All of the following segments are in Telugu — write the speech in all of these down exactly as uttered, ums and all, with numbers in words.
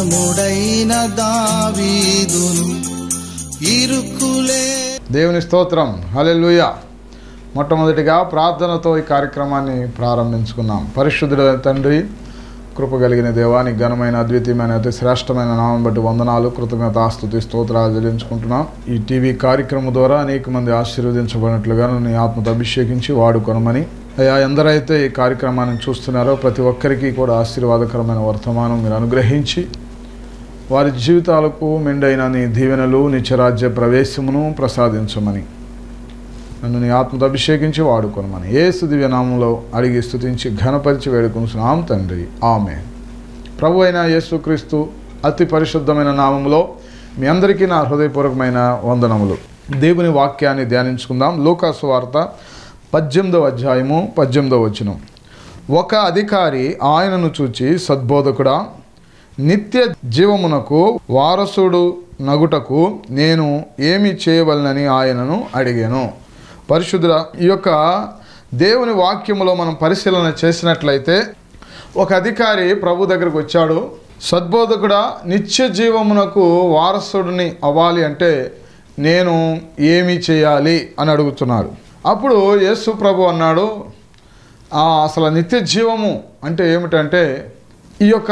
ఘనముడైన దావీదును ఇరుకులే. దేవుని స్తోత్రం, హల్లెలూయా. మొట్టమొదటిగా ప్రార్థనతో ఈ కార్యక్రమాన్ని ప్రారంభించుకున్నాం. పరిశుద్ధుడైన తండ్రి, కృప కలిగిన దేవాని ఘనమైన అద్వితీయమైన అతి శ్రేష్టమైన నామం బట్టి వందనాలు, కృతజ్ఞతాస్తుతి స్తోత్రాలు చెల్లించుకుంటున్నాం. ఈ టీవీ కార్యక్రమం ద్వారా అనేక మంది ఆశీర్వదించబడినట్లుగా నీ ఆత్మతో అభిషేకించి వాడుకొనమని అయ్యా. ఎందరైతే ఈ కార్యక్రమాన్ని చూస్తున్నారో ప్రతి ఒక్కరికి కూడా ఆశీర్వాదకరమైన వర్తమానం మీరు అనుగ్రహించి వారి జీవితాలకు మెండైన నీ దీవెనలు, నిత్యరాజ్య ప్రవేశమును ప్రసాదించమని నన్ను నీ ఆత్మతో అభిషేకించి వాడుకొనమని యేసు దివ్యనామంలో అడిగి స్తుతించి ఘనపరిచి వేడుకొనుచున్నాం తండ్రి, ఆమేన్. ప్రభు అయిన యేసుక్రీస్తు అతి పరిశుద్ధమైన నామములో మీ అందరికీ నా హృదయపూర్వకమైన వందనములు. దేవుని వాక్యాన్ని ధ్యానించుకుందాం. లూకా సువార్త పద్దెనిమిదవ అధ్యాయము పద్దెనిమిదవ వచనం. ఒక అధికారి ఆయనను చూచి, సద్బోధకుడా, నిత్య జీవమునకు వారసుడు నగుటకు నేను ఏమి చేయవలనని ఆయనను అడిగాను. పరిశుద్ధ ఈ యొక్క దేవుని వాక్యములో మనం పరిశీలన చేసినట్లయితే ఒక అధికారి ప్రభు దగ్గరకు వచ్చాడు. సద్బోధకుడా, నిత్య జీవమునకు వారసుడిని అవ్వాలి అంటే నేను ఏమి చేయాలి అని అడుగుతున్నాడు. అప్పుడు యేసు ప్రభు అన్నాడు, అసలు నిత్య జీవము అంటే ఏమిటంటే ఈ యొక్క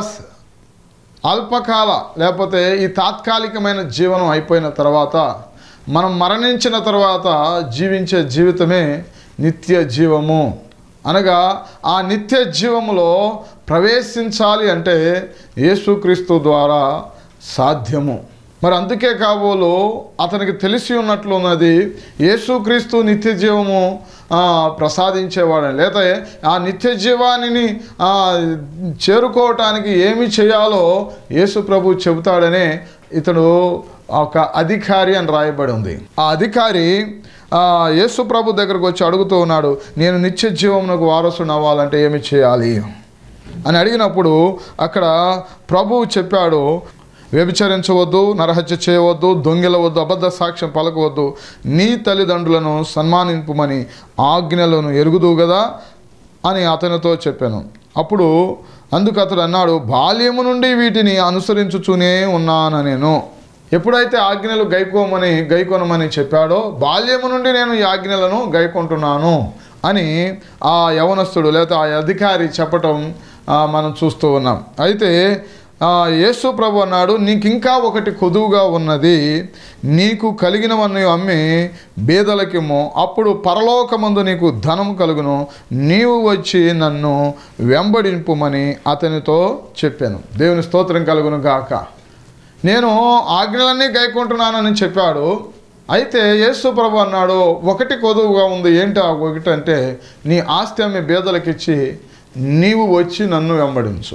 అల్పకాల లేకపోతే ఈ తాత్కాలికమైన జీవనం అయిపోయిన తర్వాత మనం మరణించిన తర్వాత జీవించే జీవితమే నిత్య జీవము. అనగా ఆ నిత్య జీవములో ప్రవేశించాలి అంటే యేసుక్రీస్తు ద్వారా సాధ్యము. మరి అందుకే కాబోలు అతనికి తెలిసి ఉన్నట్లు ఉన్నది, యేసుక్రీస్తు నిత్య జీవము ప్రసాదించేవాడని, లేదా ఆ నిత్య జీవాన్ని చేరుకోవటానికి ఏమి చేయాలో యేసు ప్రభు చెబుతాడనే ఇతడు ఒక అధికారి అని రాయబడి ఉంది. ఆ అధికారి యేసు ప్రభు దగ్గరకు వచ్చి అడుగుతూ ఉన్నాడు, నేను నిత్య జీవమునకు వారసుని అవ్వాలంటే ఏమి చేయాలి అని అడిగినప్పుడు అక్కడ ప్రభువు చెప్పాడు, వ్యభిచరించవద్దు, నరహత్య చేయవద్దు, దొంగిలవద్దు, అబద్ధ సాక్ష్యం పలకవద్దు, నీ తల్లిదండ్రులను సన్మానింపుమని ఆజ్ఞలను ఎరుగుదు కదా అని అతనితో చెప్పాను. అప్పుడు అందుకు అతడు అన్నాడు, బాల్యము నుండి వీటిని అనుసరించుచూనే ఉన్నాను నేను. ఎప్పుడైతే ఆజ్ఞలు గైకోమని గైకొనమని చెప్పాడో బాల్యము నుండి నేను ఈ ఆజ్ఞలను గైకొంటున్నాను అని ఆ యవనస్తుడు లేదా ఆ అధికారి చెప్పటం మనం చూస్తూ ఉన్నాం. అయితే యేసు ప్రభు అన్నాడు, నీకు ఇంకా ఒకటి కొదువుగా ఉన్నది, నీకు కలిగినవన్నీ అమ్మి బేదలకేమో, అప్పుడు పరలోకమందు నీకు ధనం కలుగును, నీవు వచ్చి నన్ను వెంబడింపుమని అతనితో చెప్పాను. దేవుని స్తోత్రం కలుగును గాక. నేను ఆజ్ఞలన్నీ గైకుంటున్నానని చెప్పాడు. అయితే యేసు ప్రభు అన్నాడు, ఒకటి కొదువుగా ఉంది. ఏంటి ఆ ఒకటి అంటే, నీ ఆస్తి అమ్మి బేదలకిచ్చి నీవు వచ్చి నన్ను వెంబడించు.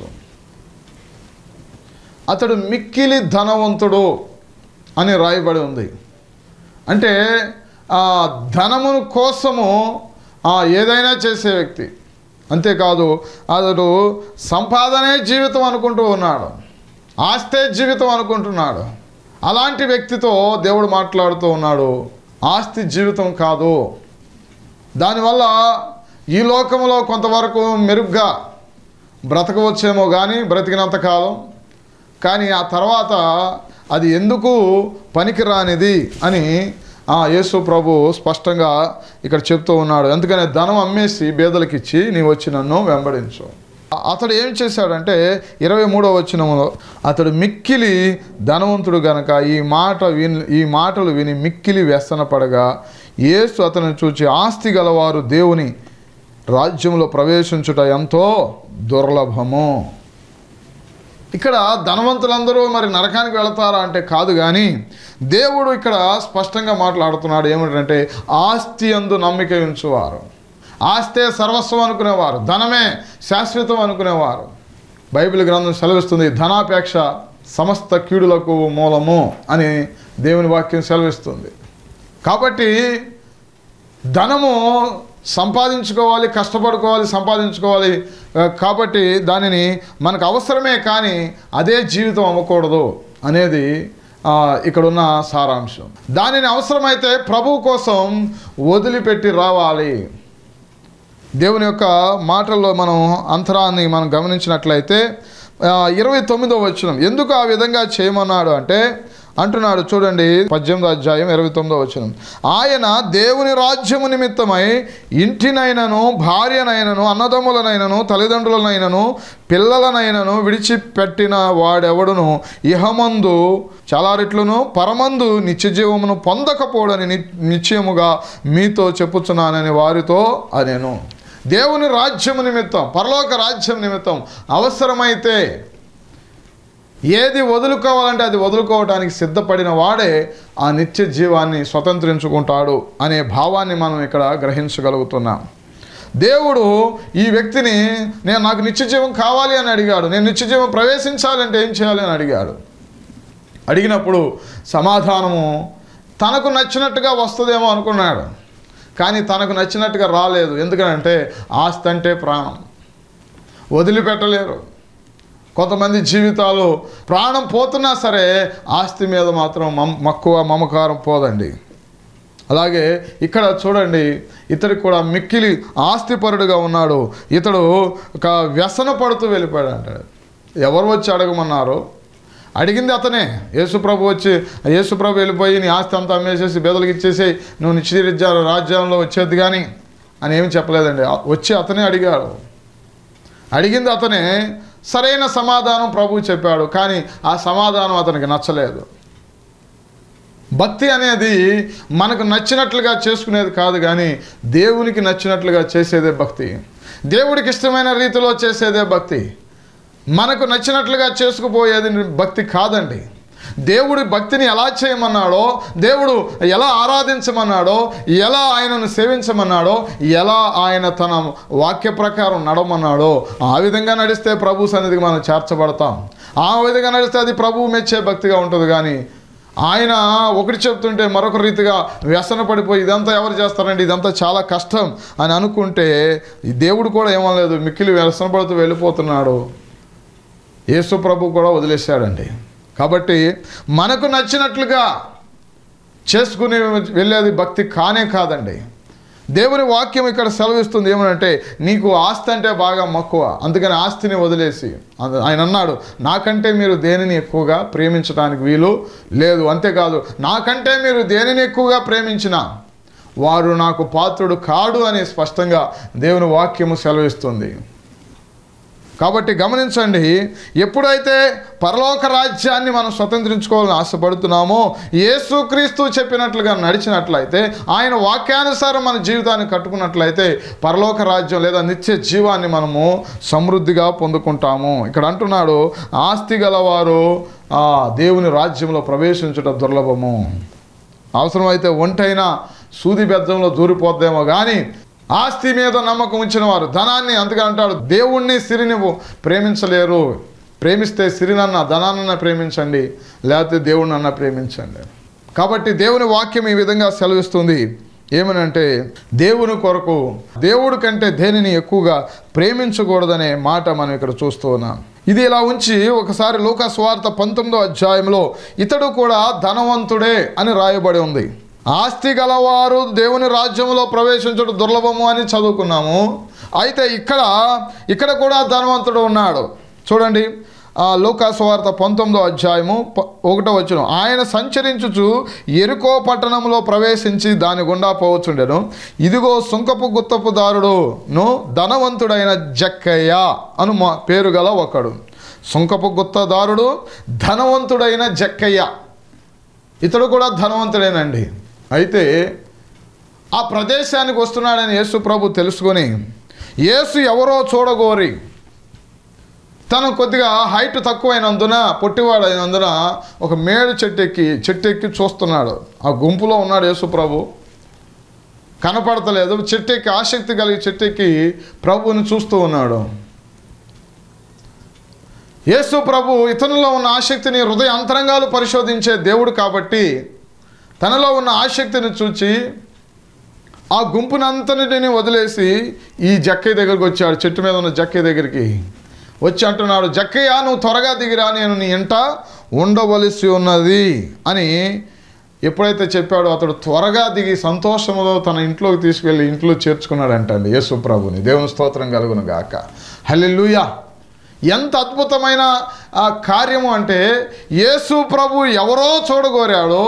అతడు మిక్కిలి ధనవంతుడు అని రాయబడి ఉంది. అంటే ధనమును కోసము ఏదైనా చేసే వ్యక్తి. అంతేకాదు అతడు సంపాదనే జీవితం అనుకుంటూ ఉన్నాడు, ఆస్తే జీవితం అనుకుంటున్నాడు. అలాంటి వ్యక్తితో దేవుడు మాట్లాడుతూ ఉన్నాడు, ఆస్తి జీవితం కాదు. దానివల్ల ఈ లోకంలో కొంతవరకు మెరుగ్గా బ్రతకవచ్చేమో కానీ బ్రతికినంతకాలం, కానీ ఆ తర్వాత అది ఎందుకు పనికిరానిది అని యేసు ప్రభు స్పష్టంగా ఇక్కడ చెప్తూ ఉన్నాడు. అందుకనే ధనం అమ్మేసి బేదలకిచ్చి నీవు వచ్చి నన్ను వెంబడించు. అతడు ఏం చేశాడంటే ఇరవై మూడవ వచనంలో, అతడు మిక్కిలి ధనవంతుడు గనక ఈ మాట విని ఈ మాటలు విని మిక్కిలి వ్యసన పడగా యేసు అతను చూచి, ఆస్తి గలవారు దేవుని రాజ్యంలో ప్రవేశించుట ఎంతో దుర్లభము. ఇక్కడ ధనవంతులందరూ మరి నరకానికి వెళతారా అంటే కాదు, కానీ దేవుడు ఇక్కడ స్పష్టంగా మాట్లాడుతున్నాడు. ఏమిటంటే ఆస్తి యందు నమ్మిక ఉంచువారు, ఆస్తే సర్వస్వం అనుకునేవారు, ధనమే శాశ్వతం అనుకునేవారు. బైబిల్ గ్రంథం సెలవిస్తుంది, ధనాపేక్ష సమస్త కీడులకు మూలము అని దేవుని వాక్యం సెలవిస్తుంది. కాబట్టి ధనము సంపాదించుకోవాలి, కష్టపడుకోవాలి, సంపాదించుకోవాలి. కాబట్టి దానిని మనకు అవసరమే, కానీ అదే జీవితం అవ్వకూడదు అనేది ఇక్కడున్న సారాంశం. దానిని అవసరమైతే ప్రభువు కోసం వదిలిపెట్టి రావాలి. దేవుని యొక్క మాటల్లో మనం అంతరాన్ని మనం గమనించినట్లయితే ఇరవై తొమ్మిదో వచనం, ఎందుకు ఆ విధంగా చేయమన్నాడు అంటే అంటున్నాడు చూడండి, పద్దెనిమిదో అధ్యాయం ఇరవై తొమ్మిదో వచనం, ఆయన దేవుని రాజ్యము నిమిత్తమై ఇంటినైనను భార్యనైనను అన్నదమ్ములనైనను తల్లిదండ్రులనైనను పిల్లలనైనను విడిచిపెట్టిన వాడెవడును ఇహమందు చాలా రెట్లును పరమందు నిత్యజీవమును పొందకపోడని ని నిశ్చయముగా మీతో చెప్పుచున్నానని వారితో అనేను. దేవుని రాజ్యము నిమిత్తం, పరలోక రాజ్యం నిమిత్తం అవసరమైతే ఏది వదులుకోవాలంటే అది వదులుకోవడానికి సిద్ధపడిన వాడే ఆ నిత్య జీవాన్ని స్వతంత్రించుకుంటాడు అనే భావాన్ని మనం ఇక్కడ గ్రహించగలుగుతున్నాం. దేవుడు ఈ వ్యక్తిని నేను నాకు నిత్య జీవం కావాలి అని అడిగాడు, నేను నిత్య జీవం ప్రవేశించాలంటే ఏం చేయాలి అని అడిగాడు. అడిగినప్పుడు సమాధానము తనకు నచ్చినట్టుగా వస్తుందేమో అనుకున్నాడు, కానీ తనకు నచ్చినట్టుగా రాలేదు. ఎందుకంటే ఆస్తి అంటే ప్రాణం, వదిలిపెట్టలేరు. కొంతమంది జీవితాలు ప్రాణం పోతున్నా సరే ఆస్తి మీద మాత్రం మమ్ మక్కువ మమకారం పోదండి. అలాగే ఇక్కడ చూడండి, ఇతడికి కూడా మిక్కిలి ఆస్తిపరుడుగా ఉన్నాడు. ఇతడు ఒక వ్యసన పడుతూ వెళ్ళిపోయాడు అంటాడు. ఎవరు వచ్చి అడగమన్నారు? అడిగింది అతనే. యేసుప్రభు వచ్చి యేసుప్రభు వెళ్ళిపోయి నీ ఆస్తి అంతా అమ్మేసేసి బేదలకు ఇచ్చేసి నువ్వు నిత్య రాజ్యంలో వచ్చేది కానీ అని ఏమి చెప్పలేదండి. వచ్చి అతనే అడిగాడు. అడిగింది అతనే. సరైన సమాధానం ప్రభువు చెప్పాడు, కానీ ఆ సమాధానం అతనికి నచ్చలేదు. భక్తి అనేది మనకు నచ్చినట్లుగా చేసుకునేది కాదు, కానీ దేవునికి నచ్చినట్లుగా చేసేదే భక్తి. దేవుడికి ఇష్టమైన రీతిలో చేసేదే భక్తి. మనకు నచ్చినట్లుగా చేసుకుపోయేది భక్తి కాదండి. దేవుడి భక్తిని ఎలా చేయమన్నాడో, దేవుడు ఎలా ఆరాధించమన్నాడో, ఎలా ఆయనను సేవించమన్నాడో, ఎలా ఆయన తన వాక్య ప్రకారం నడవమన్నాడో ఆ విధంగా నడిస్తే ప్రభు సన్నిధికి మనం చేర్చబడతాం. ఆ విధంగా నడిస్తే అది ప్రభువు మెచ్చే భక్తిగా ఉంటుంది. కానీ ఆయన ఒకటి చెప్తుంటే మరొక రీతిగా వ్యసన పడిపోయి ఇదంతా ఎవరు చేస్తారండి, ఇదంతా చాలా కష్టం అని అనుకుంటే ఈ దేవుడు కూడా ఏమనలేదు, మిక్కిలి వ్యసన పడుతూ వెళ్ళిపోతున్నాడు. యేసు ప్రభు కూడా వదిలేశాడండి. కాబట్టి మనకు నచ్చినట్లుగా చేసుకుని వెళ్ళేది భక్తి కానే కాదండి. దేవుని వాక్యం ఇక్కడ సెలవిస్తుంది ఏమనంటే, నీకు ఆస్తి అంటే బాగా మక్కువ, అందుకని ఆస్తిని వదిలేసి ఆయన అన్నాడు, నాకంటే మీరు దేనిని ఎక్కువగా ప్రేమించడానికి వీలు లేదు. అంతేకాదు, నాకంటే మీరు దేనిని ఎక్కువగా ప్రేమించినా వారు నాకు పాత్రుడు కాడు అని స్పష్టంగా దేవుని వాక్యము సెలవిస్తుంది. కాబట్టి గమనించండి, ఎప్పుడైతే పరలోక రాజ్యాన్ని మనం స్వతంత్రించుకోవాలని ఆశపడుతున్నామో, యేసుక్రీస్తు చెప్పినట్లుగా నడిచినట్లయితే, ఆయన వాక్యానుసారం మన జీవితాన్ని కట్టుకున్నట్లయితే పరలోక రాజ్యం లేదా నిత్య జీవాన్ని మనము సమృద్ధిగా పొందుకుంటాము. ఇక్కడ అంటున్నాడు, ఆస్తి గలవారు ఆ దేవుని రాజ్యంలో ప్రవేశించడం దుర్లభము. అవసరమైతే ఒంటైనా సూది బెద్దంలో దూరిపోద్దేమో కానీ ఆస్తి మీద నమ్మకం ఉంచిన వారు ధనాన్ని, అందుకే అంటాడు దేవుణ్ణి సిరిని ప్రేమించలేరు. ప్రేమిస్తే సిరినన్న ధనాన్న ప్రేమించండి, లేకపోతే దేవుణ్ణన్న ప్రేమించండి. కాబట్టి దేవుని వాక్యం ఈ విధంగా సెలవిస్తుంది ఏమనంటే, దేవుని కొరకు దేవుడి కంటే దేనిని ఎక్కువగా ప్రేమించకూడదనే మాట మనం ఇక్కడ చూస్తూ ఉన్నాం. ఇది ఇలా ఉంచి ఒకసారి లూకా సువార్త పంతొమ్మిదో అధ్యాయంలో ఇతడు కూడా ధనవంతుడే అని రాయబడి ఉంది. ఆస్తి గలవారు దేవుని రాజ్యంలో ప్రవేశించడం దుర్లభము అని చదువుకున్నాము. అయితే ఇక్కడ ఇక్కడ కూడా ధనవంతుడు ఉన్నాడు. చూడండి, లూకా సువార్త పంతొమ్మిదో అధ్యాయము ఒకటో వచనం, ఆయన సంచరించుచు యెరికో పట్టణంలో ప్రవేశించి దాని గుండా పోవచ్చుండెను. ఇదిగో సుంకపు గుత్తపుదారుడును ధనవంతుడైన జక్కయ్య అను పేరు గల ఒకడు. సుంకపు గుత్తదారుడు ధనవంతుడైన జక్కయ్య, ఇతడు కూడా ధనవంతుడేనండి. అయితే ఆ ప్రదేశానికి వస్తున్నాడని యేసు ప్రభు తెలుసుకొని, యేసు ఎవరో చూడగోరి తను కొద్దిగా హైట్ తక్కువైనందున, పొట్టివాడైనందున ఒక మేడు చెట్టు ఎక్కి చెట్టు ఎక్కి చూస్తున్నాడు. ఆ గుంపులో ఉన్నాడు యేసు ప్రభు, కనపడతలేదు. చెట్టు ఎక్కి ఆసక్తి కలిగి చెట్టు ఎక్కి ప్రభువుని చూస్తూ ఉన్నాడు. యేసు ప్రభు ఇతనిలో ఉన్న ఆసక్తిని, హృదయ అంతరంగాలు పరిశోధించే దేవుడు కాబట్టి తనలో ఉన్న ఆసక్తిని చూచి ఆ గుంపునంతటిని వదిలేసి ఈ జక్కయ్య దగ్గరికి వచ్చాడు. చెట్టు మీద ఉన్న జక్కయ్య దగ్గరికి వచ్చి అంటున్నాడు, జక్కయ్య నువ్వు త్వరగా దిగిరా, నేను నీ ఇంట ఉండవలసి ఉన్నది అని ఎప్పుడైతే చెప్పాడో అతడు త్వరగా దిగి సంతోషంలో తన ఇంట్లోకి తీసుకెళ్ళి ఇంట్లో చేర్చుకున్నాడంటండి యేసు ప్రభుని. దేవుని స్తోత్రం కలుగును గాక. హల్లెలూయా. ఎంత అద్భుతమైన ఆ కార్యము అంటే, యేసు ప్రభు ఎవరో చూడగోరాడో,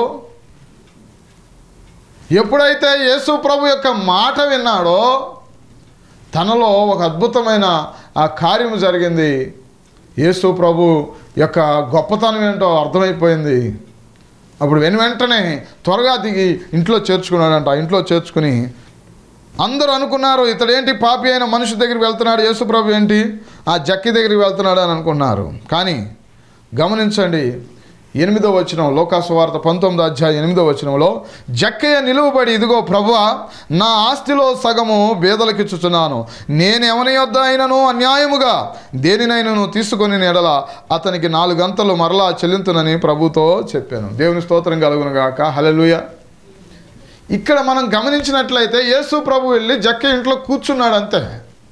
ఎప్పుడైతే యేసు ప్రభు యొక్క మాట విన్నాడో తనలో ఒక అద్భుతమైన ఆ కార్యము జరిగింది. యేసు ప్రభు యొక్క గొప్పతనం ఏంటో అర్థమైపోయింది. అప్పుడు వెను వెంటనే త్వరగా దిగి ఇంట్లో చేర్చుకున్నాడంట. ఇంట్లో చేర్చుకుని అందరూ అనుకున్నారు, ఇతడేంటి పాపి అయిన మనిషి దగ్గరికి వెళ్తున్నాడు, యేసు ప్రభు ఏంటి ఆ జక్కి దగ్గరికి వెళ్తున్నాడు అని అనుకున్నారు. కానీ గమనించండి, ఎనిమిదో వచనం, లోకాసు వార్త పంతొమ్మిదో అధ్యాయం ఎనిమిదో వచనంలో, జక్కయ్య నిలువబడి, ఇదిగో ప్రభువా, నా ఆస్తిలో సగము బేదలకిచ్చుచున్నాను. నేను ఎవని యొద్ద అయినను అన్యాయముగా దేనినైనను తీసుకొని ఎడల అతనికి నాలుగంతలు మరలా చెల్లింతునని ప్రభుతో చెప్పాను. దేవుని స్తోత్రం కలుగును గాక. హల్లెలూయా. ఇక్కడ మనం గమనించినట్లయితే యేసు ప్రభు వెళ్ళి జక్కయ్య ఇంట్లో కూర్చున్నాడు అంతే.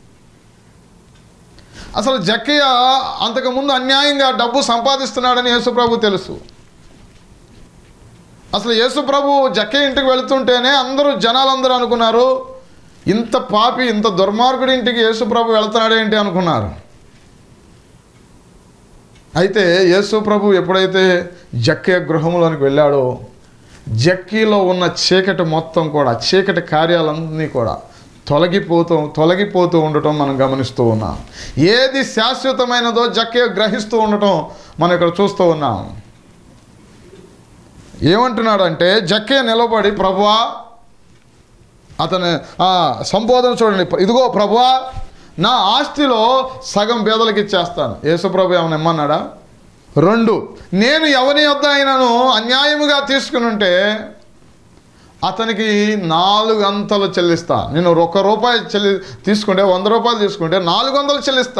అసలు జక్కయ్య అంతకుముందు అన్యాయంగా డబ్బు సంపాదిస్తున్నాడని యేసు ప్రభు తెలుసు. అసలు యేసు ప్రభు జక్కయ్య ఇంటికి వెళుతుంటేనే అందరూ జనాలందరూ అనుకున్నారు, ఇంత పాపి ఇంత దుర్మార్గుడి ఇంటికి యేసు ప్రభు వెళుతున్నాడేంటి అనుకున్నారు. అయితే యేసు ప్రభు ఎప్పుడైతే జక్కయ్య గృహంలోనికి వెళ్ళాడో, జక్కీలో ఉన్న చీకటి మొత్తం కూడా, చీకటి కార్యాలన్నీ కూడా తొలగిపోతూ తొలగిపోతూ ఉండటం మనం గమనిస్తూ ఉన్నాం. ఏది శాశ్వతమైనదో జక్కయ్య గ్రహిస్తూ ఉండటం మనం ఇక్కడ చూస్తూ ఉన్నాం. ఏమంటున్నాడంటే, జక్కయ్య నిలబడి, ప్రభువా, అతను సంబోధన చూడండి, ఇదిగో ప్రభువా, నా ఆస్తిలో సగం పేదలకు ఇచ్చేస్తాను. యేసు ప్రభు ఏమైనా ఇమ్మన్నాడా? రెండు, నేను ఎవరి యొద్ద అయినను అన్యాయముగా తీసుకుని ఉంటే అతనికి నాలుగు అంతలు చెల్లిస్తా. నేను ఒక రూపాయి చెల్లి తీసుకుంటే వంద రూపాయలు తీసుకుంటే నాలుగు వందలు చెల్లిస్తా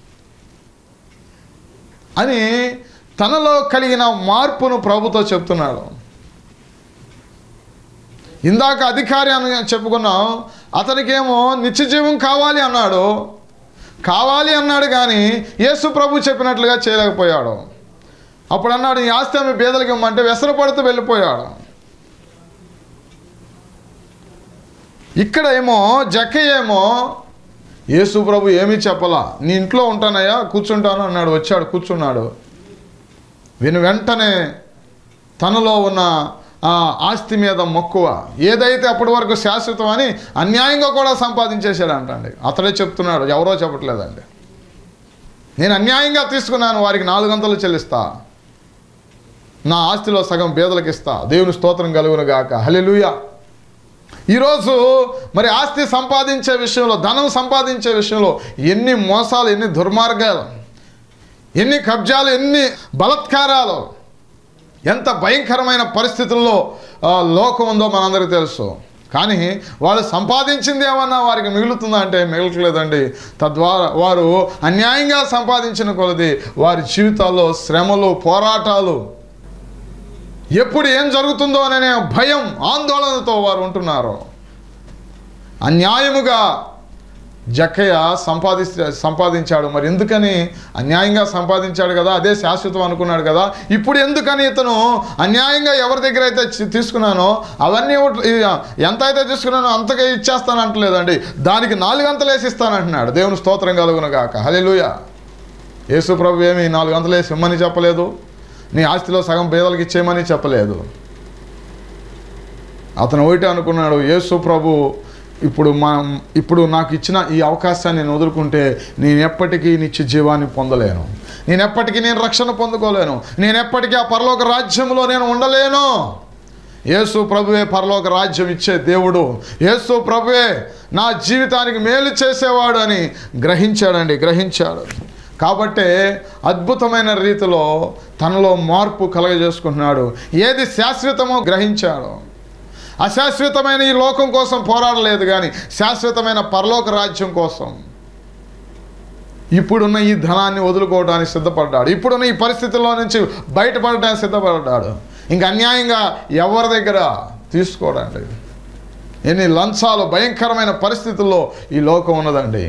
అని తనలో కలిగిన మార్పును ప్రభుతో చెప్తున్నాడు. ఇందాక అధికారి అని చెప్పుకున్నాం, అతనికేమో నిత్య జీవం కావాలి అన్నాడు కావాలి అన్నాడు కానీ యేసు ప్రభు చెప్పినట్లుగా చేయలేకపోయాడు. అప్పుడు అన్నాడు, ఈ ఆస్తి ఆమె బేదలకి ఇమ్మంటే వ్యసనపడుతూ వెళ్ళిపోయాడు. ఇక్కడ ఏమో జక్కయ్య ఏమో యేసు ప్రభు ఏమీ చెప్పలా, నీ ఇంట్లో ఉంటానయ్యా, కూర్చుంటాను అన్నాడు. వచ్చాడు, కూర్చున్నాడు. విను వెంటనే తనలో ఉన్న ఆ ఆస్తి మీద మక్కువ, ఏదైతే అప్పటి వరకు శాశ్వతం అని అన్యాయంగా కూడా సంపాదించేశాడు అంటండి. అతడే చెప్తున్నాడు, ఎవరో చెప్పట్లేదండి. నేను అన్యాయంగా తీసుకున్నాను, వారికి నాలుగంతలు చెల్లిస్తా, నా ఆస్తిలో సగం పేదలకు ఇస్తా. దేవుని స్తోత్రం కలుగును గాక. హల్లెలూయా. ఈరోజు మరి ఆస్తి సంపాదించే విషయంలో, ధనం సంపాదించే విషయంలో ఎన్ని మోసాలు, ఎన్ని దుర్మార్గాలు, ఎన్ని కబ్జాలు, ఎన్ని బలత్కారాలు, ఎంత భయంకరమైన పరిస్థితుల్లో లోకం ఉందో మనందరికీ తెలుసు. కానీ వాళ్ళు సంపాదించింది ఏమన్నా వారికి మిగులుతుందా అంటే మిగలట్లేదండి. తద్వారా వారు అన్యాయంగా సంపాదించిన కొలది వారి జీవితాల్లో శ్రమలు, పోరాటాలు, ఎప్పుడు ఏం జరుగుతుందో అనే భయం, ఆందోళనతో వారు ఉంటున్నారు. అన్యాయముగా జక్కయ్య సంపాది సంపాదించాడు మరి ఎందుకని? అన్యాయంగా సంపాదించాడు కదా, అదే శాశ్వతం అనుకున్నాడు కదా. ఇప్పుడు ఎందుకని ఇతను అన్యాయంగా ఎవరి దగ్గర అయితే తీసుకున్నానో అవన్నీ ఎంత అయితే తీసుకున్నానో అంతగా ఇచ్చేస్తాను అంటలేదండి, దానికి నాలుగంతలు వేసి ఇస్తానంటున్నాడు. దేవుని స్తోత్రం కలుగును గాక. హల్లెలూయా. యేసు ప్రభు ఏమి నాలుగు అంతలు వేసి ఇమ్మని చెప్పలేదు, నీ ఆస్తిలో సగం పేదలకు ఇచ్చేయమని చెప్పలేదు. అతను ఒకటే అనుకున్నాడు, యేసు ప్రభు ఇప్పుడు మనం ఇప్పుడు నాకు ఇచ్చిన ఈ అవకాశాన్ని నేను వదులుకుంటే నేను ఎప్పటికీ నిత్య జీవాన్ని పొందలేను, నేను ఎప్పటికీ నేను రక్షణ పొందుకోలేను, నేను ఎప్పటికీ ఆ పరలోక రాజ్యంలో నేను ఉండలేను. యేసు ప్రభువే పరలోక రాజ్యం ఇచ్చే దేవుడు, యేసు ప్రభువే నా జీవితానికి మేలు చేసేవాడు అని గ్రహించాడండి, గ్రహించాడు. కాబట్టి అద్భుతమైన రీతిలో తనలో మార్పు కలగజేసుకుంటున్నాడు. ఏది శాశ్వతమో గ్రహించాడు. అశాశ్వతమైన ఈ లోకం కోసం పోరాడలేదు కానీ శాశ్వతమైన పరలోక రాజ్యం కోసం ఇప్పుడున్న ఈ ధనాన్ని వదులుకోవడానికి సిద్ధపడ్డాడు. ఇప్పుడున్న ఈ పరిస్థితుల్లో నుంచి బయటపడడానికి సిద్ధపడ్డాడు. ఇంక అన్యాయంగా ఎవరి దగ్గర తీసుకోడండి. ఎన్ని లంచాలు, భయంకరమైన పరిస్థితుల్లో ఈ లోకం ఉన్నదండి.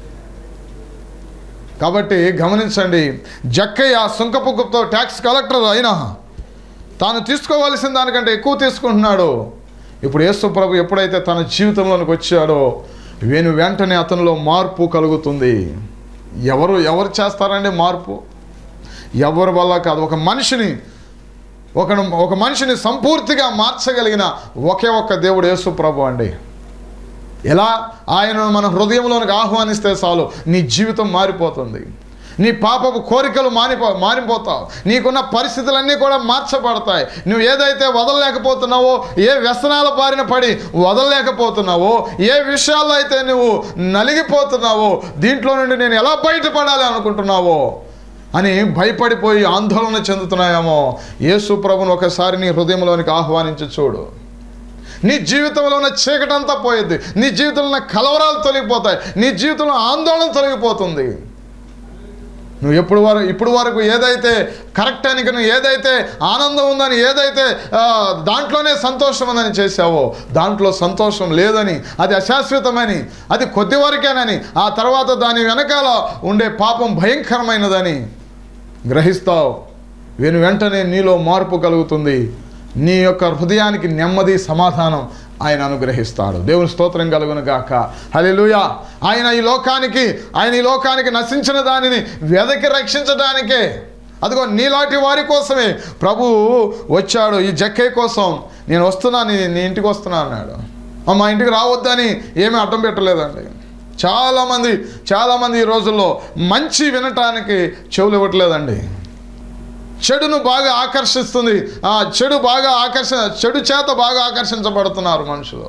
కాబట్టి గమనించండి, జక్కయ్య సుంకపు గుప్తో ట్యాక్స్ కలెక్టర్ అయినా తాను తీసుకోవాల్సిన దానికంటే ఎక్కువ తీసుకుంటున్నాడు. ఇప్పుడు యేసు ప్రభు ఎప్పుడైతే తన జీవితంలోనికి వచ్చాడో వెను వెంటనే అతనిలో మార్పు కలుగుతుంది. ఎవరు ఎవరు చేస్తారండి మార్పు? ఎవరి వల్ల కాదు. ఒక మనిషిని ఒక ఒక మనిషిని సంపూర్తిగా మార్చగలిగిన ఒకే ఒక్క దేవుడు యేసు ప్రభు అండి. ఎలా? ఆయనను మన హృదయంలోనికి ఆహ్వానిస్తే చాలు నీ జీవితం మారిపోతుంది. నీ పాపపు కోరికలు మారిపో మారిపోతావు నీకున్న పరిస్థితులన్నీ కూడా మార్చబడతాయి. నువ్వు ఏదైతే వదలలేకపోతున్నావో, ఏ వ్యసనాల బారిన పడి వదలలేకపోతున్నావో, ఏ విషయాల్లో అయితే నువ్వు నలిగిపోతున్నావో, దీంట్లో నుండి నేను ఎలా బయటపడాలి అనుకుంటున్నావో అని భయపడిపోయి ఆందోళన చెందుతున్నాయేమో, యేసు ప్రభువును ఒకసారి నీ హృదయంలోనికి ఆహ్వానించి చూడు. నీ జీవితంలో ఉన్న చీకటంతా పోయిద్ది. నీ జీవితంలో ఉన్న కలవరాలు తొలగిపోతాయి. నీ జీవితంలో ఆందోళన తొలగిపోతుంది. నువ్వు ఎప్పుడు వరకు ఇప్పుడు వరకు ఏదైతే కరెక్ట్ అని, నువ్వు ఏదైతే ఆనందం ఉందని, ఏదైతే దాంట్లోనే సంతోషం ఉందని చేసావో, దాంట్లో సంతోషం లేదని, అది అశాశ్వతమని, అది కొద్ది వరకేనని, ఆ తర్వాత దాని వెనకాల ఉండే పాపం భయంకరమైనదని గ్రహిస్తావు. వెను వెంటనే నీలో మార్పు కలుగుతుంది. నీ యొక్క హృదయానికి నెమ్మది, సమాధానం ఆయన అనుగ్రహిస్తాడు. దేవుని స్తోత్రం కలుగును గాక. హల్లెలూయా. ఆయన ఈ లోకానికి ఆయన ఈ లోకానికి నశించిన దానిని వెదకి రక్షించడానికే, అదిగో నీలాంటి వారి కోసమే ప్రభువు వచ్చాడు. ఈ జక్కయ్య కోసం నేను వస్తున్నాను, నీ ఇంటికి వస్తున్నా అన్నాడు. మా ఇంటికి రావద్దని ఏమీ అడ్డం పెట్టలేదండి. చాలామంది చాలామంది ఈ రోజుల్లో మంచి వినటానికి చెవులు ఇవ్వట్లేదండి. చెడును బాగా ఆకర్షిస్తుంది. ఆ చెడు బాగా ఆకర్ష చెడు చేత బాగా ఆకర్షించబడుతున్నారు మనుషులు.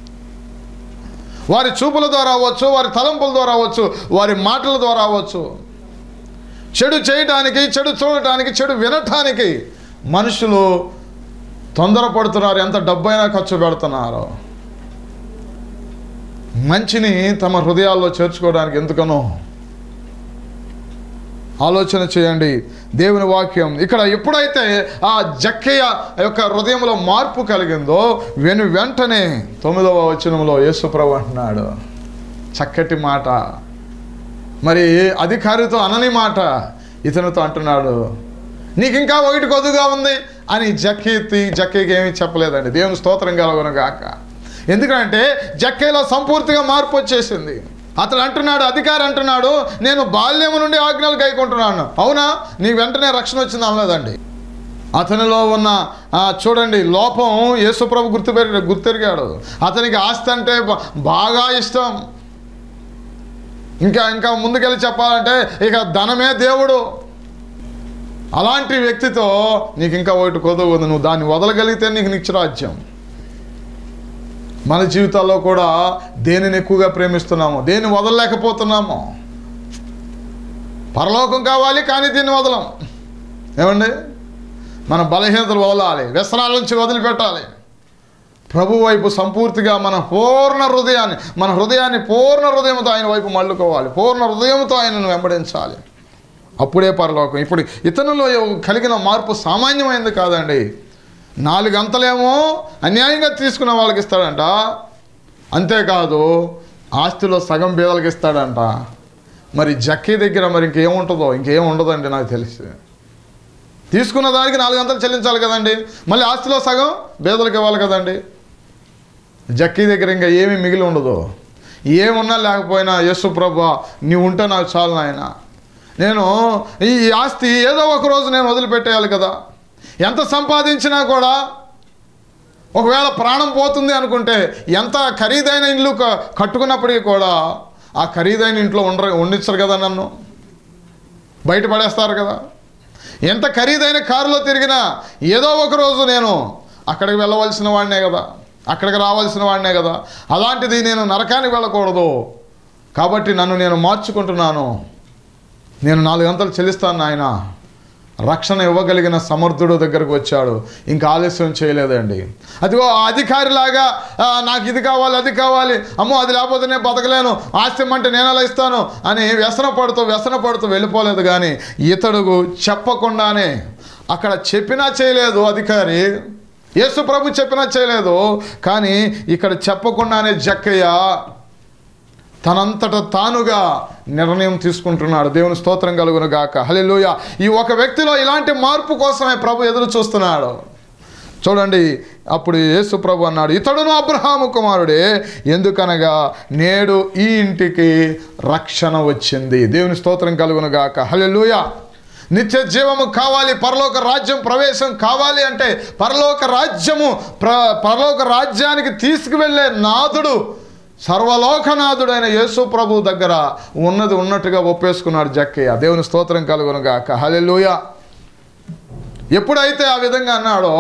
వారి చూపుల ద్వారా అవ్వచ్చు, వారి తలంపుల ద్వారా అవ్వచ్చు, వారి మాటల ద్వారా అవ్వచ్చు. చెడు చేయటానికి, చెడు చూడటానికి, చెడు వినటానికి మనుషులు తొందరపడుతున్నారు. ఎంత డబ్బైనా ఖర్చు పెడుతున్నారు. మంచిని తమ హృదయాల్లో చేర్చుకోవడానికి ఎందుకనో ఆలోచన చేయండి. దేవుని వాక్యం ఇక్కడ ఎప్పుడైతే ఆ జక్కయ్య యొక్క హృదయంలో మార్పు కలిగిందో, వెను వెంటనే తొమ్మిదవ వచనంలో యేసు ప్రభు అంటున్నాడు చక్కటి మాట. మరి అధికారితో అనని మాట ఇతనితో అంటున్నాడు, నీకు ఇంకా ఒకటి కొద్దుగా ఉంది అని జక్కయ్య జక్కయ్యకి ఏమీ చెప్పలేదండి. దేవుని స్తోత్రం కలుగును గాక. ఎందుకంటే జక్కయ్యలో సంపూర్తిగా మార్పు వచ్చేసింది. అతను అంటున్నాడు, అధికారి అంటున్నాడు, నేను బాల్యము నుండి ఆజ్ఞలు గైకుంటున్నాను. అవునా? నీ వెంటనే రక్షణ వచ్చింది అనలేదండి. అతనిలో ఉన్న చూడండి లోపం యేసుప్రభు గుర్తుపెరి గుర్తెరిగాడు. అతనికి ఆస్తి అంటే బాగా ఇష్టం. ఇంకా ఇంకా ముందుకెళ్ళి చెప్పాలంటే ఇక ధనమే దేవుడు. అలాంటి వ్యక్తితో నీకు ఇంకా ఒకటి కొద్దుగా ఉంది, నువ్వు దాన్ని వదలగలిగితే నీకు నిత్యరాజ్యం. మన జీవితాల్లో కూడా దేనిని ఎక్కువగా ప్రేమిస్తున్నాము, దేన్ని వదలలేకపోతున్నాము. పరలోకం కావాలి కానీ దీన్ని వదలం. ఏమండి? మన బలహీనతలు వదలాలి, వ్యసనాల నుంచి వదిలిపెట్టాలి. ప్రభు వైపు సంపూర్తిగా మన పూర్ణ హృదయాన్ని మన హృదయాన్ని పూర్ణ హృదయంతో ఆయన వైపు మళ్ళుకోవాలి. పూర్ణ హృదయంతో ఆయనను వెంబడించాలి. అప్పుడే పరలోకం. ఇప్పుడు ఇతనులో కలిగిన మార్పు సామాన్యమైనది కాదండి. నాలుగు అంతలేమో అన్యాయంగా తీసుకున్న వాళ్ళకి ఇస్తాడంట. అంతేకాదు ఆస్తిలో సగం బీదలకి ఇస్తాడంట. మరి జక్కీ దగ్గర మరి ఇంకేముంటుందో? ఇంకేం ఉండదండి నాకు తెలిసి. తీసుకున్న దానికి నాలుగు అంతలు చెల్లించాలి కదండి, మళ్ళీ ఆస్తిలో సగం బీదలకి ఇవ్వాలి కదండి. జక్కీ దగ్గర ఇంకా ఏమీ మిగిలి ఉండదు. ఏమున్నా లేకపోయినా యేసు ప్రభువా నీవు ఉంటే నాకు చాలు నాయన, నేను ఈ ఆస్తి ఏదో ఒక రోజు నేను వదిలిపెట్టేయాలి కదా. ఎంత సంపాదించినా కూడా ఒకవేళ ప్రాణం పోతుంది అనుకుంటే, ఎంత ఖరీదైన ఇల్లు కట్టుకున్నప్పటికీ కూడా ఆ ఖరీదైన ఇంట్లో ఉండ ఉండించరు కదా, నన్ను బయట పడేస్తారు కదా. ఎంత ఖరీదైన కారులో తిరిగినా ఏదో ఒక రోజు నేను అక్కడికి వెళ్ళవలసిన వాడినే కదా, అక్కడికి రావాల్సిన వాడినే కదా. అలాంటిది నేను నరకానికి వెళ్ళకూడదు. కాబట్టి నన్ను నేను మార్చుకుంటున్నాను. నేను నాలుగు అంతలు చెల్లిస్తాను నాయన. రక్షణ ఇవ్వగలిగిన సమర్థుడు దగ్గరకు వచ్చాడు. ఇంకా ఆలస్యం చేయలేదండి. అదిగో ఆ అధికారిలాగా నాకు ఇది కావాలి, అది కావాలి, అమ్మో అది లేకపోతే నేను బతకలేను, ఆస్తి అంటే నేను అలా ఇస్తాను అని వ్యసన పడుతూ వ్యసన పడుతూ వెళ్ళిపోలేదు. కానీ ఇతడు చెప్పకుండానే, అక్కడ చెప్పినా చేయలేదు అధికారి, యేసు ప్రభు చెప్పినా చేయలేదు, కానీ ఇక్కడ చెప్పకుండానే జక్కయ్య తనంతట తానుగా నిర్ణయం తీసుకుంటున్నాడు. దేవుని స్తోత్రం కలుగును గాక. హల్లెలూయా. ఈ ఒక వ్యక్తిలో ఇలాంటి మార్పు కోసమే ప్రభు ఎదురు చూస్తున్నాడు. చూడండి, అప్పుడు యేసు ప్రభు అన్నాడు, ఇతడును అబ్రహాము కుమారుడే, ఎందుకనగా నేడు ఈ ఇంటికి రక్షణ వచ్చింది. దేవుని స్తోత్రం కలుగును గాక. హల్లెలూయా. నిత్య జీవము కావాలి, పరలోక రాజ్యం ప్రవేశం కావాలి అంటే పరలోక రాజ్యము ప్ర పరలోక రాజ్యానికి తీసుకువెళ్ళే నాథుడు, సర్వలోకనాథుడైన యేసు ప్రభు దగ్గర ఉన్నది ఉన్నట్టుగా ఒప్పేసుకున్నాడు జక్కయ్య. దేవుని స్తోత్రం కలుగును గాక. హల్లెలూయా. ఎప్పుడైతే ఆ విధంగా అన్నాడో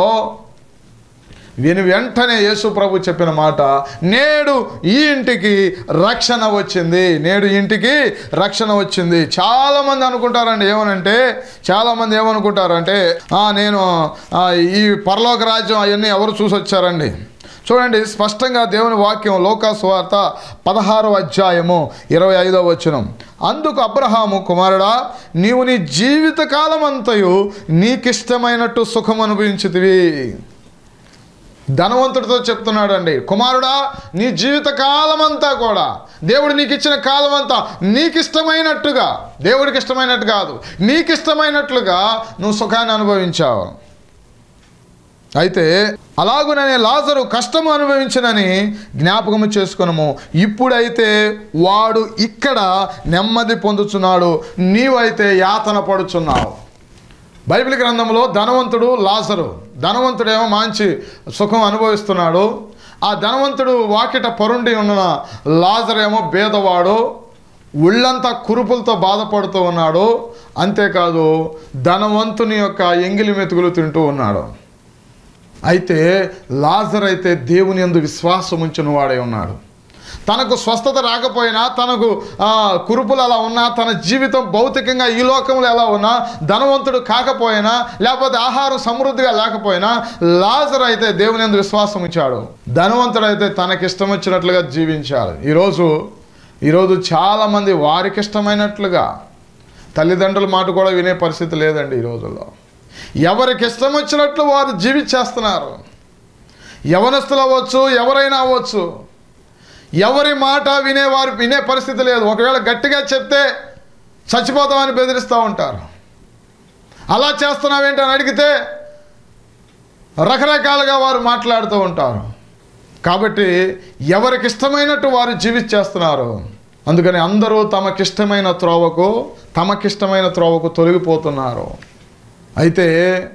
విని వెంటనే యేసు ప్రభు చెప్పిన మాట, నేడు ఈ ఇంటికి రక్షణ వచ్చింది, నేడు ఇంటికి రక్షణ వచ్చింది. చాలామంది అనుకుంటారండి ఏమనంటే, చాలామంది ఏమనుకుంటారంటే నేను ఈ పరలోక రాజ్యం అవన్నీ ఎవరు చూసి వచ్చారండి. చూడండి, స్పష్టంగా దేవుని వాక్యం లోకా సువార్త పదహారవ అధ్యాయము ఇరవై ఐదవ వచనం, అందుకు అబ్రహాము, కుమారుడా, నీవు నీ జీవితకాలం అంతయు నీకిష్టమైనట్టు సుఖం అనుభవించితివి. ధనవంతుడితో చెప్తున్నాడండి, కుమారుడా, నీ జీవితకాలం అంతా కూడా దేవుడు నీకు ఇచ్చిన కాలం అంతా నీకు ఇష్టమైనట్టుగా, దేవుడికి ఇష్టమైనట్టు కాదు, నీకు ఇష్టమైనట్లుగా నువ్వు సుఖాన్ని అనుభవించావు. అయితే అలాగుననే లాజరు కష్టము అనుభవించినని జ్ఞాపకము చేసుకునము. ఇప్పుడైతే వాడు ఇక్కడ నెమ్మది పొందుతున్నాడు, నీవైతే యాతన పడుచున్నావు. బైబిల్ గ్రంథంలో ధనవంతుడు లాజరు, ధనవంతుడేమో మంచి సుఖం అనుభవిస్తున్నాడు, ఆ ధనవంతుడు వాకిట పరుండి ఉన్న లాజరేమో బేదవాడు, ఒళ్ళంతా కురుపులతో బాధపడుతూ ఉన్నాడు. అంతేకాదు ధనవంతుని యొక్క ఎంగిలి మెతుకులు తింటూ ఉన్నాడు. అయితే లాజర్ అయితే దేవుని యందు విశ్వాసం ఉంచిన వాడై ఉన్నాడు. తనకు స్వస్థత రాకపోయినా, తనకు కురుపులు అలా ఉన్నా, తన జీవితం భౌతికంగా ఈ లోకంలో ఎలా ఉన్నా, ధనవంతుడు కాకపోయినా, లేకపోతే ఆహారం సమృద్ధిగా లేకపోయినా, లాజర్ అయితే దేవుని యందు విశ్వాసం ఉంచాడు. ధనవంతుడు అయితే తనకిష్టం వచ్చినట్లుగా జీవించాలి. ఈరోజు ఈరోజు చాలామంది వారికి ఇష్టమైనట్లుగా, తల్లిదండ్రుల మాట కూడా వినే పరిస్థితి లేదండి ఈ రోజుల్లో. ఎవరికి ఇష్టం వచ్చినట్లు వారు జీవించేస్తున్నారు. యవనస్తులు అవ్వచ్చు, ఎవరైనా అవ్వచ్చు, ఎవరి మాట వినేవారు వినే పరిస్థితి లేదు. ఒకవేళ గట్టిగా చెప్తే చచ్చిపోతామని బెదిరిస్తూ ఉంటారు. అలా చేస్తున్నావేంటి అని అడిగితే రకరకాలుగా వారు మాట్లాడుతూ ఉంటారు. కాబట్టి ఎవరికి ఇష్టమైనట్టు వారు జీవించేస్తున్నారు. అందుకని అందరూ తమకిష్టమైన త్రోవకు తమకిష్టమైన త్రోవకు తొలగిపోతున్నారు. అయితే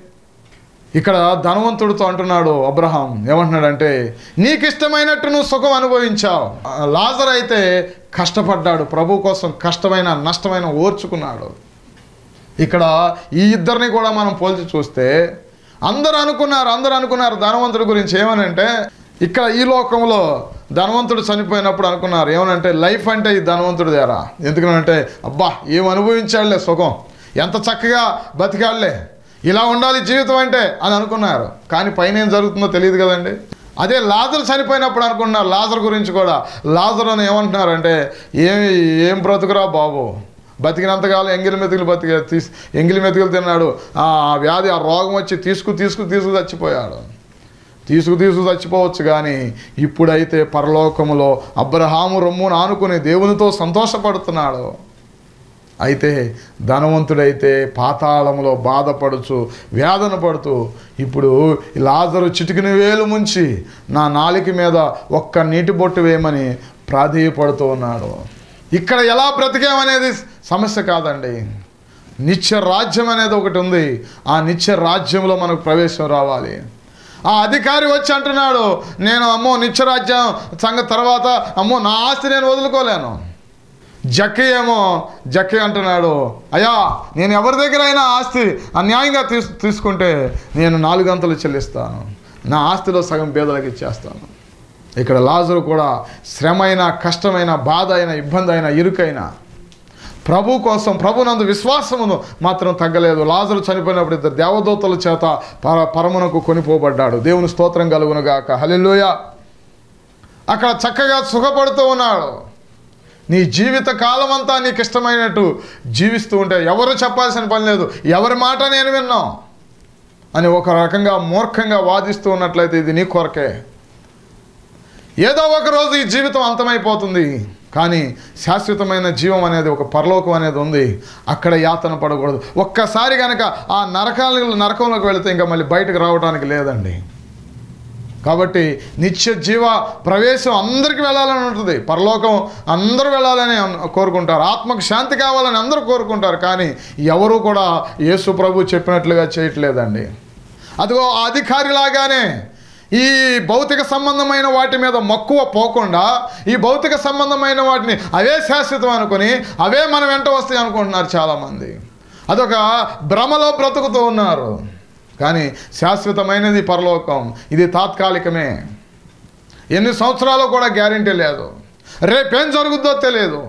ఇక్కడ ధనవంతుడితో అంటున్నాడు అబ్రహాం, ఏమంటున్నాడంటే, నీకు ఇష్టమైనట్టు నువ్వు సుఖం అనుభవించావు. లాజర్ అయితే కష్టపడ్డాడు, ప్రభు కోసం కష్టమైన నష్టమైన ఓర్చుకున్నాడు. ఇక్కడ ఈ ఇద్దరిని కూడా మనం పోల్చి చూస్తే అందరూ అనుకున్నారు అందరూ అనుకున్నారు ధనవంతుడి గురించి ఏమనంటే, ఇక్కడ ఈ లోకంలో ధనవంతుడు చనిపోయినప్పుడు అనుకున్నారు ఏమనంటే, లైఫ్ అంటే ఈ ధనవంతుడి ద్వారా. ఎందుకంటే అబ్బా ఏం అనుభవించాడులే సుఖం, ఎంత చక్కగా బతికాడులే, ఇలా ఉండాలి జీవితం అంటే అని అనుకున్నారు. కానీ పైన ఏం జరుగుతుందో తెలియదు కదండి. అదే లాజరు చనిపోయినప్పుడు అనుకున్నారు లాజర్ గురించి కూడా. లాజరు అని ఏమంటున్నారంటే, ఏమి ఏం బ్రతుకురా బాబు, బతికినంతకాలం ఎంగిలి మెతుకులు బతికి తీసి ఎంగిలి మెతుకులు తిన్నాడు, ఆ వ్యాధి ఆ రోగం వచ్చి తీసుకు తీసుకు తీసుకు చచ్చిపోయాడు. తీసుకు తీసుకు చచ్చిపోవచ్చు, కానీ ఇప్పుడైతే పరలోకములో అబ్రహాము రొమ్మును ఆనుకుని దేవునితో సంతోషపడుతున్నాడు. అయితే ధనవంతుడైతే పాతాళములో బాధపడుచు వేదన పడుతూ ఇప్పుడు లాజరు చిటికిన వేలు ముంచి నా నాలిక మీద ఒక్క నీటి బొట్టు వేయమని ప్రాధేయపడుతూ ఉన్నాడు. ఇక్కడ ఎలా బ్రతికామనేది సమస్య కాదండి. నిత్య రాజ్యం అనేది ఒకటి ఉంది. ఆ నిత్య రాజ్యంలో మనకు ప్రవేశం రావాలి. ఆ అధికారి వచ్చి అంటున్నాడు, నేను అమ్మో నిత్య రాజ్యం సంగతి తర్వాత అమ్మో నా ఆస్తి నేను వదులుకోలేను. జక్కయ్య ఏమో జక్కయ్య అంటున్నాడు, అయ్యా నేను ఎవరి దగ్గర అయినా ఆస్తి అన్యాయంగా తీసు తీసుకుంటే నేను నాలుగంతలు చెల్లిస్తాను, నా ఆస్తిలో సగం పేదలకు ఇచ్చేస్తాను. ఇక్కడ లాజరు కూడా శ్రమైన కష్టమైన బాధ అయిన ఇబ్బంది అయిన ఇరుకైన ప్రభు కోసం ప్రభునందు విశ్వాసమును మాత్రం తగ్గలేదు. లాజరు చనిపోయినప్పుడు ఇద్దరు దేవదూతల చేత పర పరమునకు కొనిపోబడ్డాడు. దేవుని స్తోత్రం కలుగునుగాక. హల్లెలూయా. అక్కడ చక్కగా సుఖపడుతూ ఉన్నాడు. నీ జీవిత కాలం అంతా నీకు ఇష్టమైనట్టు జీవిస్తూ ఉంటే ఎవరు చెప్పాల్సిన పని లేదు, ఎవరి మాట నేను విన్నాం అని ఒక రకంగా మూర్ఖంగా వాదిస్తూ ఉన్నట్లయితే ఇది నీ కొరకే. ఏదో ఒక రోజు ఈ జీవితం అంతమైపోతుంది, కానీ శాశ్వతమైన జీవం అనేది ఒక పరలోకం అనేది ఉంది. అక్కడ యాతన పడకూడదు. ఒక్కసారి కనుక ఆ నరకాల నరకంలోకి వెళితే ఇంకా మళ్ళీ బయటకు రావడానికి లేదండి. కాబట్టి నిత్య జీవ ప్రవేశం అందరికీ వెళ్ళాలని ఉంటుంది. పరలోకం అందరూ వెళ్ళాలని కోరుకుంటారు, ఆత్మకు శాంతి కావాలని అందరూ కోరుకుంటారు. కానీ ఎవరు కూడా యేసు ప్రభు చెప్పినట్లుగా చేయట్లేదండి. అదిగో ఆ అధికారిలాగానే ఈ భౌతిక సంబంధమైన వాటి మీద మక్కువ పోకుండా ఈ భౌతిక సంబంధమైన వాటిని అవే శాశ్వతం అనుకొని అవే మన వెంట వస్తాయి అనుకుంటున్నారు చాలామంది. అదొక భ్రమలో బ్రతుకుతూ ఉన్నారు. కానీ శాశ్వతమైనది పరలోకం, ఇది తాత్కాలికమే. ఎన్ని సంవత్సరాలు కూడా గ్యారెంటీ లేదు, రేపేం జరుగుద్దో తెలియదు.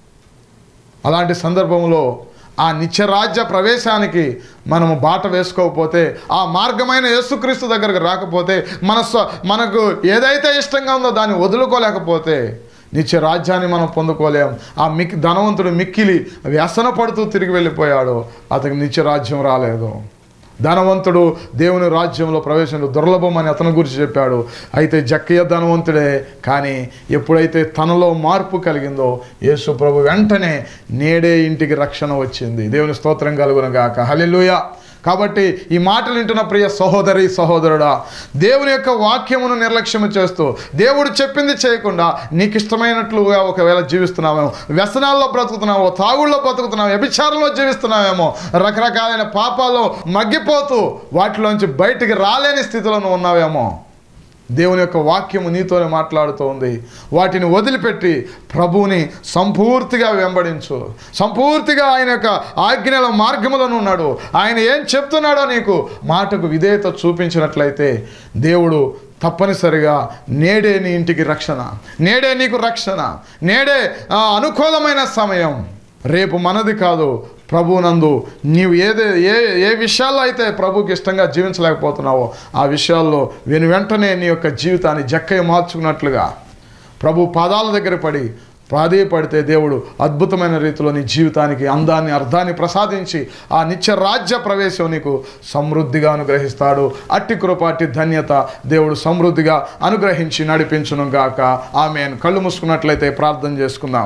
అలాంటి సందర్భంలో ఆ నిత్యరాజ్య ప్రవేశానికి మనము బాట వేసుకోకపోతే, ఆ మార్గమైన యేసుక్రీస్తు దగ్గరకు రాకపోతే, మన స్వ మనకు ఏదైతే ఇష్టంగా ఉందో దాన్ని వదులుకోలేకపోతే నిత్య రాజ్యాన్ని మనం పొందుకోలేం. ఆ మిక్ ధనవంతుడు మిక్కిలి వ్యసన పడుతూ తిరిగి వెళ్ళిపోయాడు, అతనికి నిత్య రాజ్యం రాలేదు. ధనవంతుడు దేవుని రాజ్యంలో ప్రవేశం దుర్లభం అని అతని గురించి చెప్పాడు. అయితే జక్కయ్య ధనవంతుడే, కానీ ఎప్పుడైతే తనలో మార్పు కలిగిందో యేసు ప్రభు వెంటనే నేడే ఇంటికి రక్షణ వచ్చింది. దేవుని స్తోత్రం కలుగును గాక. హల్లెలూయా. కాబట్టి ఈ మాటలు వింటున్న ప్రియ సహోదరి సహోదరుడా, దేవుని యొక్క వాక్యమును నిర్లక్ష్యం చేస్తూ దేవుడు చెప్పింది చేయకుండా నీకు ఇష్టమైనట్లుగా ఒకవేళ జీవిస్తున్నావేమో, వ్యసనాల్లో బ్రతుకుతున్నావో, తాగుళ్ళలో బ్రతుకుతున్నావు, వ్యభిచారంలో జీవిస్తున్నావేమో, రకరకాలైన పాపాల్లో మగ్గిపోతూ వాటిలోంచి బయటికి రాలేని స్థితిలో నువ్వు ఉన్నావేమో, దేవుని యొక్క వాక్యము నీతోనే మాట్లాడుతూ ఉంది. వాటిని వదిలిపెట్టి ప్రభువుని సంపూర్తిగా వెంబడించు. సంపూర్తిగా ఆయన యొక్క ఆజ్ఞల మార్గములను ఉన్నాడు. ఆయన ఏం చెప్తున్నాడో నీకు మాటకు విధేయత చూపించినట్లయితే దేవుడు తప్పనిసరిగా నేడే నీ ఇంటికి రక్షణ, నేడే నీకు రక్షణ, నేడే అనుకూలమైన సమయం. రేపు మనది కాదు, ప్రభువునందు నీవు ఏదే ఏ ఏ విషయాల్లో అయితే ప్రభుకి ఇష్టంగా జీవించలేకపోతున్నావో ఆ విషయాల్లో వెను వెంటనే నీ యొక్క జీవితాన్ని జక్కయ్య మార్చుకున్నట్లుగా ప్రభు పాదాల దగ్గర పడి ప్రాధేయపడితే దేవుడు అద్భుతమైన రీతిలో నీ జీవితానికి అందాన్ని అర్థాన్ని ప్రసాదించి ఆ నిత్య రాజ్య ప్రవేశం నీకు సమృద్ధిగా అనుగ్రహిస్తాడు. అట్టి కృప, అట్టి ధన్యత దేవుడు సమృద్ధిగా అనుగ్రహించి నడిపించును గాక. ఆమేన్. కళ్ళు మూసుకున్నట్లయితే ప్రార్థన చేసుకుందాం.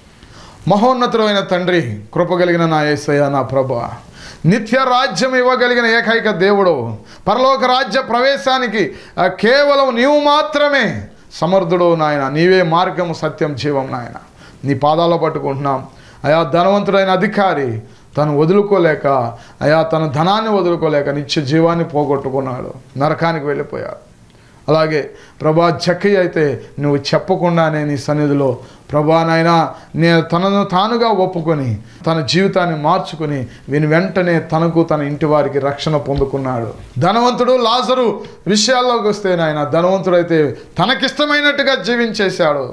మహోన్నతుడైన తండ్రి, కృపగలిగిన నా యేసయ్య, నా ప్రభువా, నిత్య రాజ్యం ఇవ్వగలిగిన ఏకైక దేవుడు, పరలోక రాజ్య ప్రవేశానికి కేవలం నీవు మాత్రమే సమర్థుడు నాయన. నీవే మార్గము, సత్యం, జీవం నాయన. నీ పాదాలు పట్టుకుంటున్నాం అయా. ధనవంతుడైన అధికారి తను వదులుకోలేక, అయా తన ధనాన్ని వదులుకోలేక నిత్య జీవాన్ని పోగొట్టుకున్నాడు, నరకానికి వెళ్ళిపోయాడు. అలాగే ప్రభా జక్కయ్య అయితే నువ్వు చెప్పకుండానే నీ సన్నిధిలో ప్రభా నాయనా నేను తనను తానుగా ఒప్పుకొని తన జీవితాన్ని మార్చుకుని వీని వెంటనే తనకు తన ఇంటి వారికి రక్షణ పొందుకున్నాడు. ధనవంతుడు లాజరు విషయాల్లోకి వస్తే నాయన, ధనవంతుడైతే తనకిష్టమైనట్టుగా జీవించేశాడు,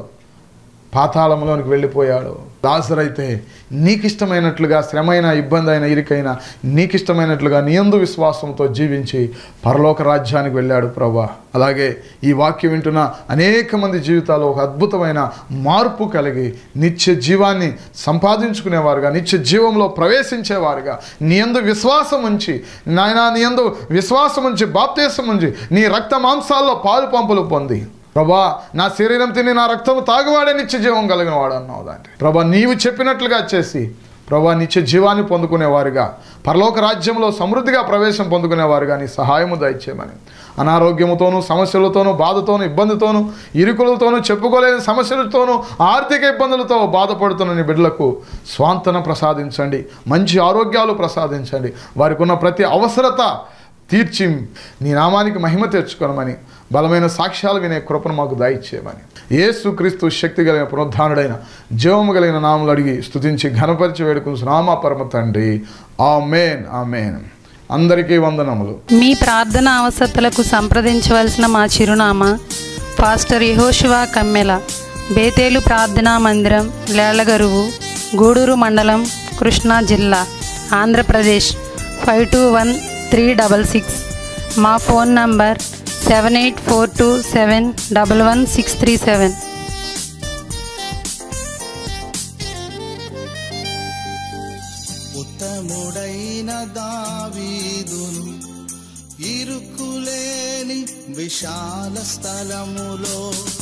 పాతాళంలోనికి వెళ్ళిపోయాడు. లాజరు అయితే నీకిష్టమైనట్లుగా శ్రమైన, ఇబ్బంది అయిన, ఇరికైనా నీకిష్టమైనట్లుగా నీ యందు విశ్వాసంతో జీవించి పరలోక రాజ్యానికి వెళ్ళాడు ప్రభా. అలాగే ఈ వాక్యం వింటున్న అనేక మంది జీవితాల్లో ఒక అద్భుతమైన మార్పు కలిగి నిత్య జీవాన్ని సంపాదించుకునేవారుగా, నిత్య జీవంలో ప్రవేశించేవారుగా, నీ యందు విశ్వాసం ఉంచి నాయనా, నీ యందు విశ్వాసం ఉంచి బాప్తీసం ఉంచి నీ రక్త మాంసాల్లో పాలు పంపులు పొంది ప్రభా నా శరీరం తిని నా రక్తము తాగువాడే నిత్య జీవం కలిగిన వాడు అన్నావు. దాంట్లో ప్రభా నీవు చెప్పినట్లుగా చేసి ప్రభా నిత్య జీవాన్ని పొందుకునేవారుగా, పరలోక రాజ్యంలో సమృద్ధిగా ప్రవేశం పొందుకునేవారుగా నీ సహాయము దయచేయమని, అనారోగ్యముతోనూ, సమస్యలతోనూ, బాధతోనూ, ఇబ్బందితోనూ, ఇరుకులతోనూ, చెప్పుకోలేని సమస్యలతోనూ, ఆర్థిక ఇబ్బందులతో బాధపడుతున్న నీ బిడ్డలకు స్వాంతన ప్రసాదించండి, మంచి ఆరోగ్యాలు ప్రసాదించండి, వారికి ఉన్న ప్రతి అవసరత తీర్చి నీ నామానికి మహిమ తెచ్చుకోనమని, బలమైన సాక్ష్యాలు వినే కృపను మాకు దయచేయమని యేసుక్రీస్తు శక్తి కలిగిన పునరుద్ధానుడైన జీవము కలిగిన నామములు అడిగి స్తుతించి ఘనపరిచి వేడుకుంటున్నామా పరమ తండ్రి. ఆమేన్, ఆమేన్. అందరికీ వందనములు. మీ ప్రార్థన అవసరతలకు సంప్రదించవలసిన మా చిరునామా పాస్టర్ యెహోషువ కమ్మెల, బేతేలు ప్రార్థనా మందిరం, లేళ్లగరువు, గూడూరు మండలం, కృష్ణా జిల్లా, Andhra Pradesh five two one three double six. మా phone number seven eight four two seven double one six three seven. ఉత్తముడైన దావీదును ఇరుకులేని విశాల స్థలములో